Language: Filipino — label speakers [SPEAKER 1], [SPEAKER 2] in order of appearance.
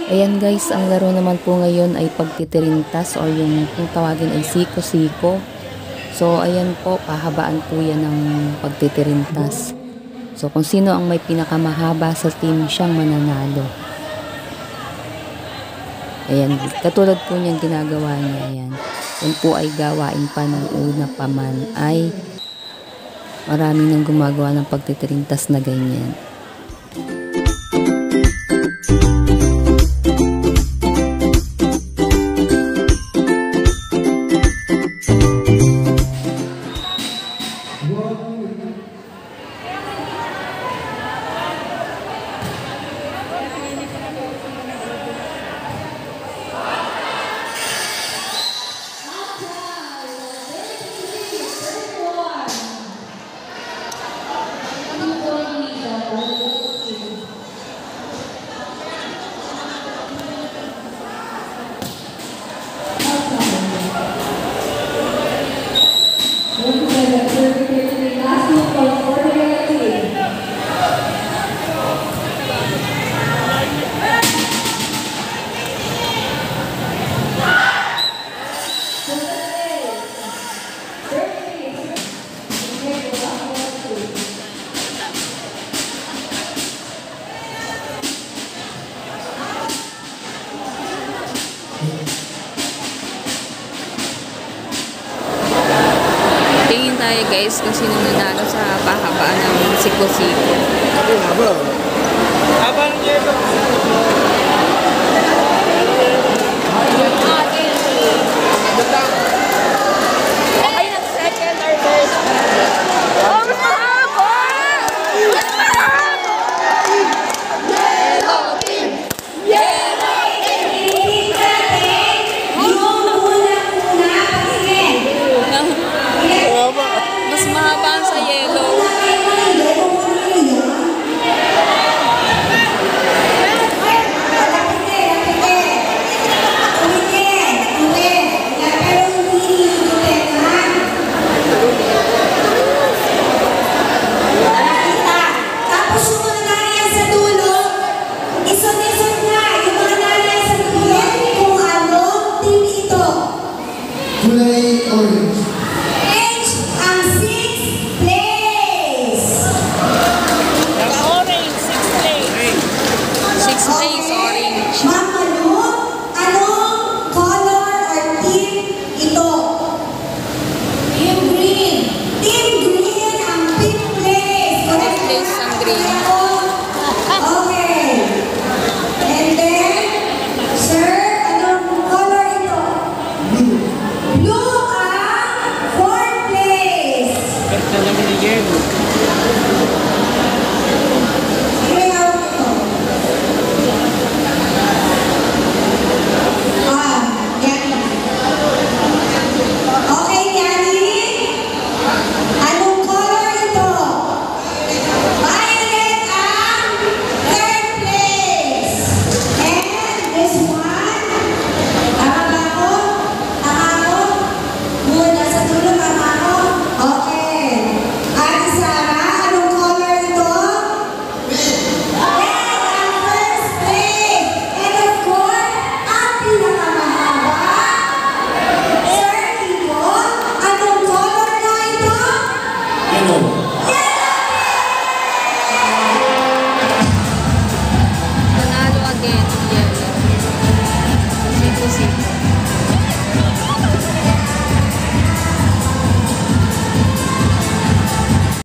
[SPEAKER 1] Ayan guys, ang laro naman po ngayon ay pagtitirintas or yung kung tawagin ay siko-siko. So ayan po, pahabaan po yan ng pagtitirintas. So kung sino ang may pinakamahaba sa team, siyang mananalo. Ayan, katulad po niyang ginagawa niya. Ayan. Yan po ay gawain pa ng una pa man ay marami nang gumagawa ng pagtitirintas na ganyan. Tingin tayo guys kung sino nanalo sa pahabaan ng siko-siko.
[SPEAKER 2] Habang yelo.
[SPEAKER 3] Ay, nag-second or first. Oh, mas mahaba! Mas mahaba! Yellow team! Yellow team! Mas mahaba sa yellow.
[SPEAKER 4] Kulay orange.
[SPEAKER 5] Orange ang 6th place.
[SPEAKER 3] Orange, 6th place. 6th place, orange.
[SPEAKER 5] Ma'am Manu, anong color or team ito? Team green. Team green ang 5th place. Correct?
[SPEAKER 3] 5th place ang green.
[SPEAKER 5] Okay. And then, sir, anong color ito?
[SPEAKER 4] Blue.
[SPEAKER 5] Blue ang 4th place.
[SPEAKER 2] Bert na naman ni Yelo.